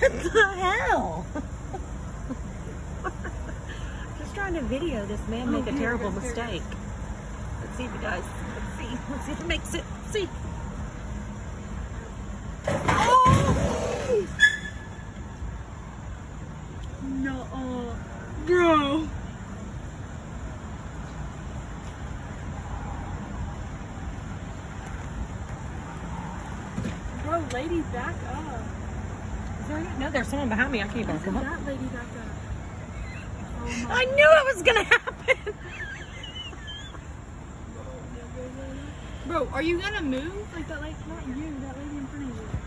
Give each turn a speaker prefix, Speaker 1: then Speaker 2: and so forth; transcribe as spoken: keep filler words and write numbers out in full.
Speaker 1: the hell? Just trying to video this man make oh, a here, terrible here, mistake. Here. Let's see if he does. Let's see. Let's see if it makes it. Let's see. Oh! No, uh, bro.
Speaker 2: Bro, lady, back up.
Speaker 1: Is there any? No, there's someone behind me. I can't back up.
Speaker 2: That lady back up. Oh
Speaker 1: I knew it was gonna happen.
Speaker 2: Bro, are you gonna move? Like that, like not you, that lady in front of you.